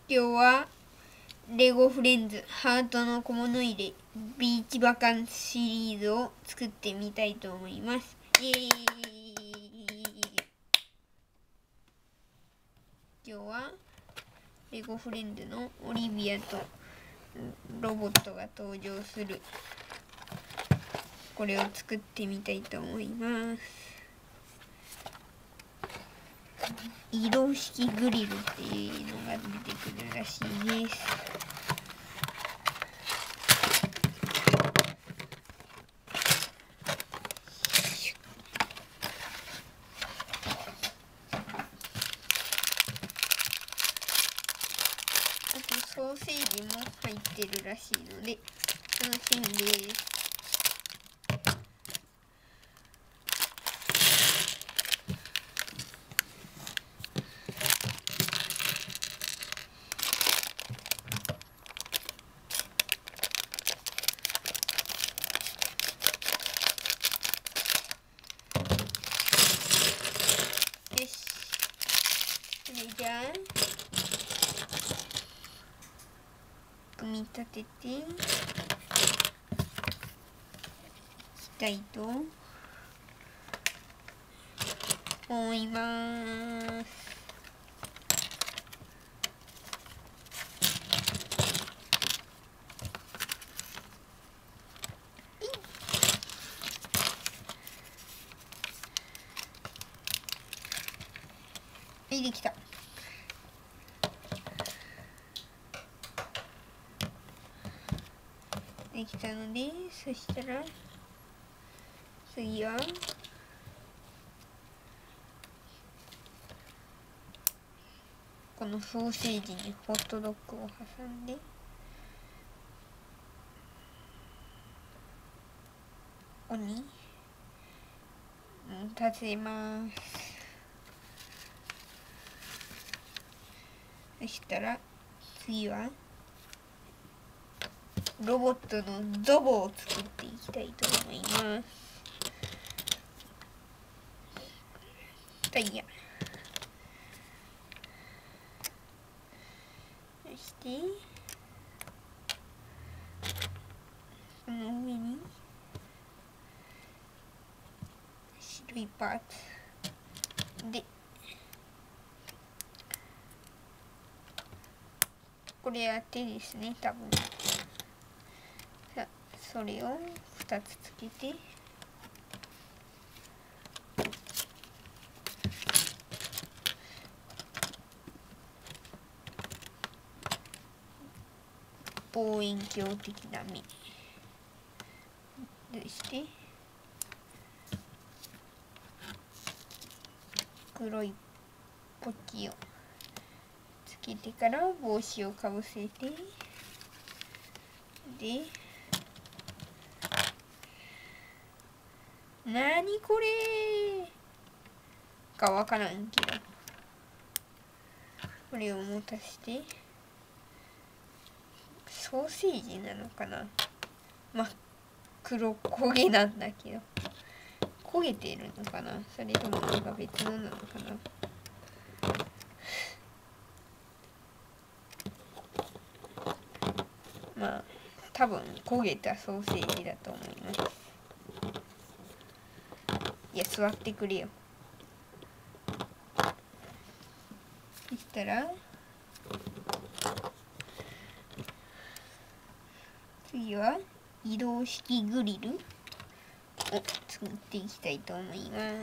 今日はレゴフレンズハートの小物入れビーチバカンスシリーズを作ってみたいと思います。イエーイ。今日はレゴフレンズのオリビアとロボットが登場するこれを作ってみたいと思います。移動式グリルっていうのが出てくるらしいです。あとソーセージも入ってるらしいので楽しみです。よし、それじゃあ組み立てていきたいと思います。はい、できた。できたので、そしたら次はこのソーセージにホットドッグを挟んでここに立てます。そしたら次はロボットのゾボを作っていきたいと思います。タイヤ、そしてその上に白いパーツでこれは手ですね、多分。さあそれを2つつけて望遠鏡的な目そして黒いポッキをつけてから帽子をかぶせてでなにこれかわからんけどこれを持たしてソーセージなのかな、真っ黒焦げなんだけど焦げてるのかな、それともなんか別のなのかな。まあ多分焦げたソーセージだと思います。いや座ってくれよ。そしたら次は移動式グリルを作っていきたいと思います。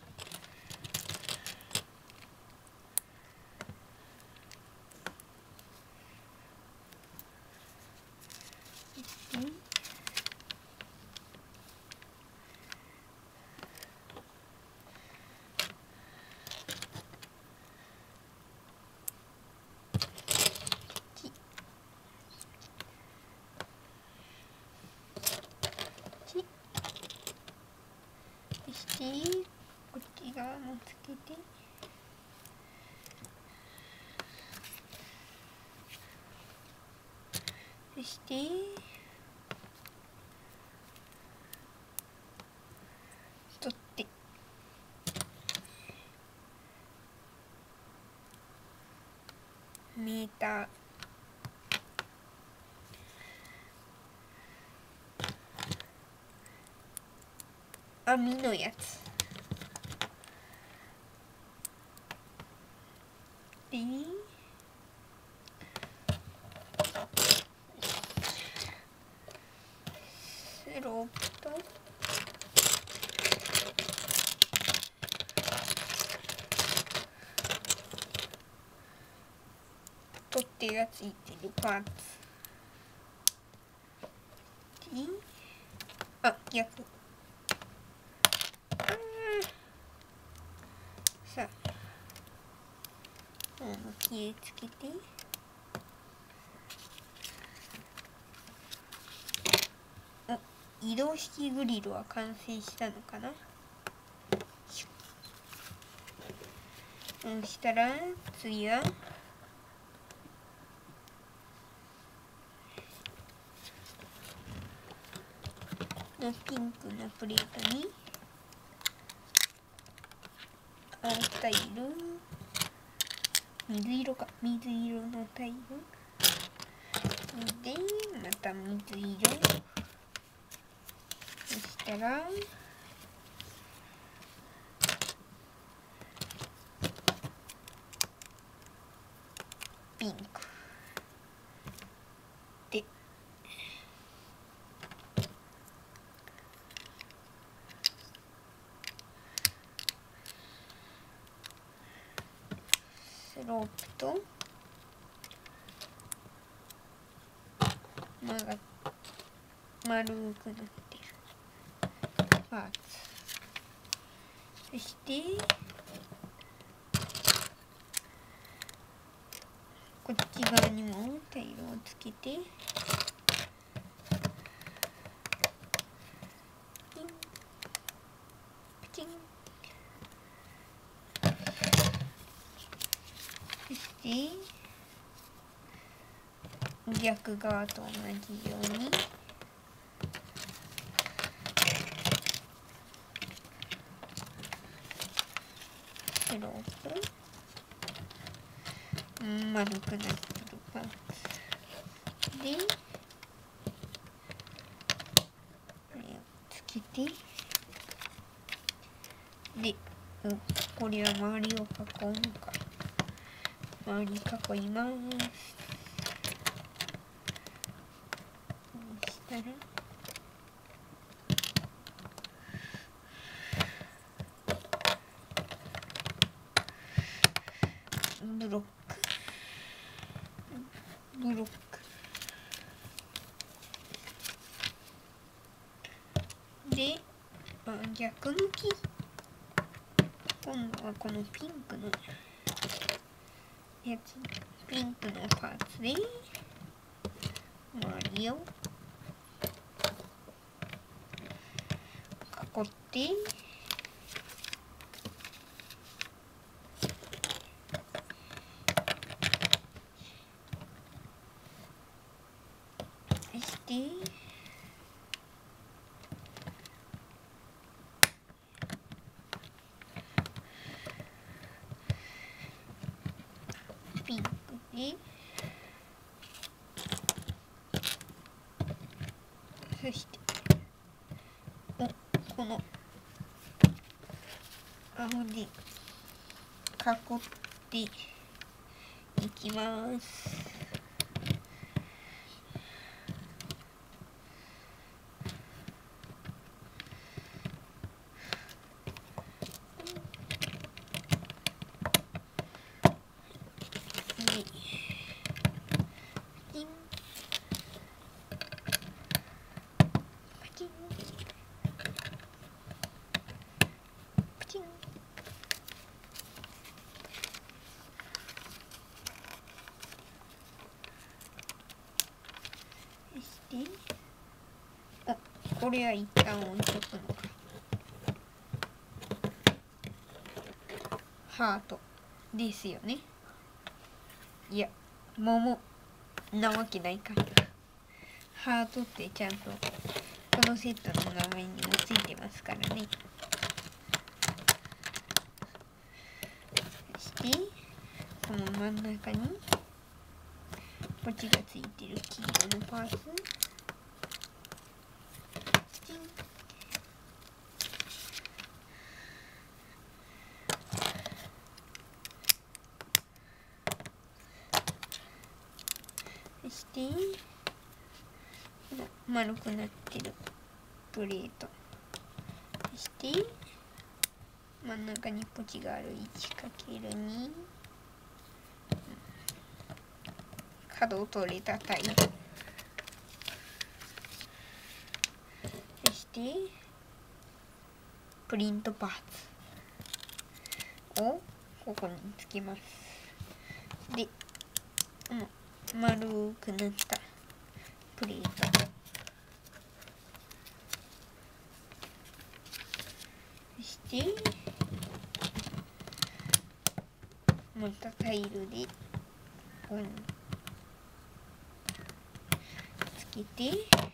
そしてこっち側もつけてそして取ってメーター、網のやつで、スロープと取っ手がついてるパーツで、あ、逆、さあ向きへつけて、移動式グリルは完成したのかな。そしたら次はのピンクのプレートに青タイル、水色のタイルで、また水色、そしたらピンクで、スロープと丸くなってるパーツ、そしてこっち側にもタイルをつけて、ピン、そして逆側と同じようにスロープ、丸くなってるパーツで、これをつけて、で、これは周りを囲むか、周り囲います。そしたらブロックで、逆向き、今度はこのピンクのやつ、ピンクのパーツで周りを囲って、そしてピンクで、そしてこの青で囲っていきます。これは一旦置いとくのか。ハートですよね。いや、桃なわけないか。ハートってちゃんとこのセットの名前にもついてますからね。そしてこの真ん中にポチがついてる黄色のパーツ。そして丸くなってるプレート。そして真ん中にポチがある 1×2、角を取れたタイル。そしてプリントパーツをここにつけます。で、丸くなったプレート、そしてまたタイルでここにつけて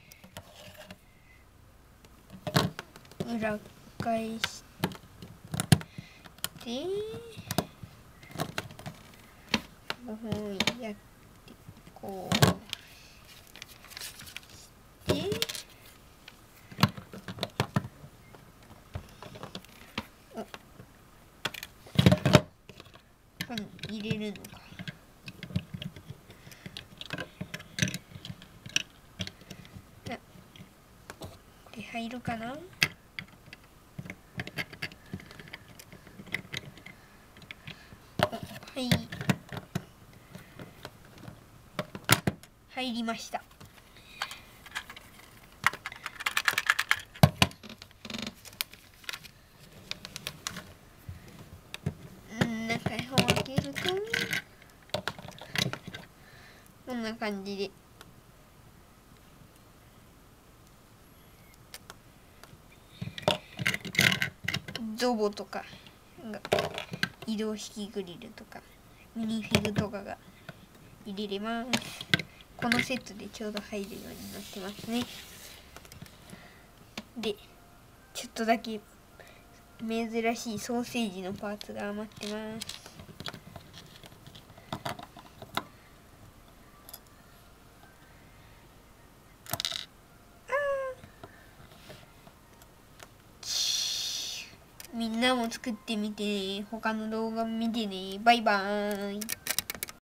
裏返して5本やってこうしてここに入れるのか。これ入るかな。はい、入りました。中を開けるとこんな感じでゾボとかが移動式グリルとかミニフィグとかが入れれます。このセットでちょうど入るようになってますね。で、ちょっとだけ珍しいソーセージのパーツが余ってます。みんなも作ってみてね。他の動画見てね。バイバーイ。